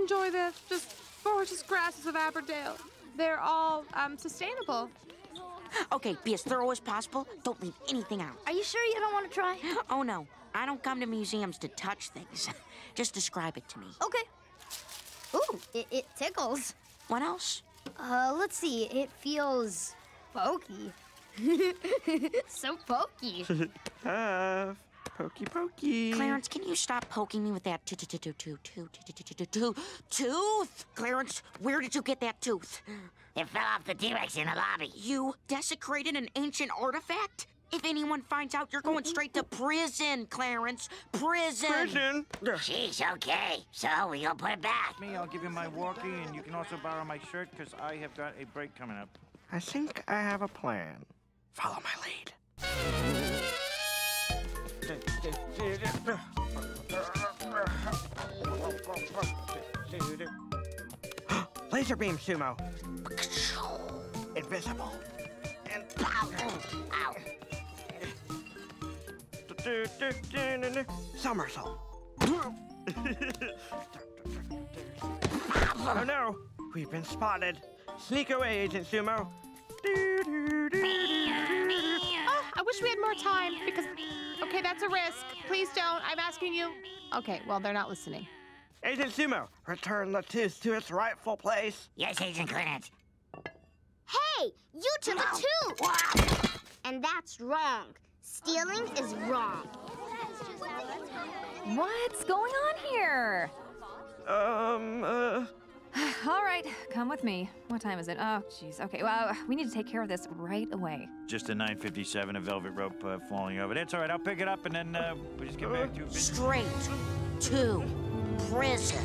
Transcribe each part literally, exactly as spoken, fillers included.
enjoy the just gorgeous grasses of Aberdale. They're all um, sustainable. Okay, be as thorough as possible. Don't leave anything out. Are you sure you don't want to try? Oh, no. I don't come to museums to touch things. Just describe it to me. Okay. Ooh, it, it tickles. What else? Uh, let's see. It feels pokey. So pokey. Tough. Pokey, pokey. Clarence, can you stop poking me with that tooth? Clarence, where did you get that tooth? It fell off the T-Rex in the lobby. You desecrated an ancient artifact? If anyone finds out, you're going straight to prison, Clarence. Prison. Prison? Sheesh, okay. So, we gonna put it back. Me, I'll give you my walkie, and you can also borrow my shirt, because I have got a break coming up. I think I have a plan. Follow my lead. Laser beam, Sumo. Invisible. And Ow. somersault. Oh no, we've been spotted. Sneak away, Agent Sumo. Oh, I wish we had more time because, okay, that's a risk. Please don't. I'm asking you. Okay, well, they're not listening. Agent Sumo, return the tooth to its rightful place. Yes, Agent Clarence. Hey, you took No. a tooth. What? And that's wrong. Stealing is wrong. What's going on here? Um, uh... All right, come with me. What time is it? Oh, jeez. Okay, well, we need to take care of this right away. Just a nine fifty-seven, a velvet rope uh, falling over. That's all right. I'll pick it up, and then uh, we'll just get back to you. Straight to prison.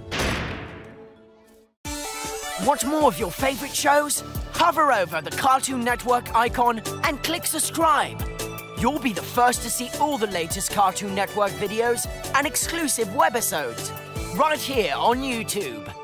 Want more of your favorite shows? Hover over the Cartoon Network icon and click subscribe. You'll be the first to see all the latest Cartoon Network videos and exclusive webisodes right here on YouTube.